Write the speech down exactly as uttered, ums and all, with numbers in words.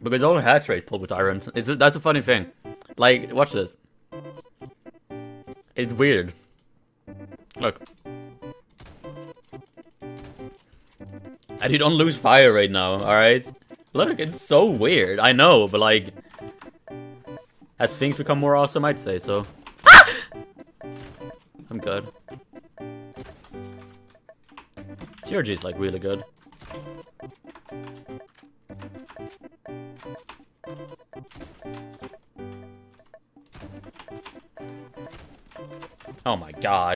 Because it only has straight pull with Tyrant. It's a, that's a funny thing. Like, watch this. It's weird. Look. And you don't lose fire right now, alright? Look, it's so weird. I know, but like... As things become more awesome, I'd say so. Ah! I'm good. T R G is like really good. Oh my god.